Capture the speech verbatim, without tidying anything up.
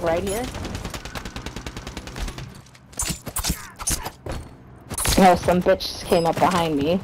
right here. Oh, some bitch came up behind me.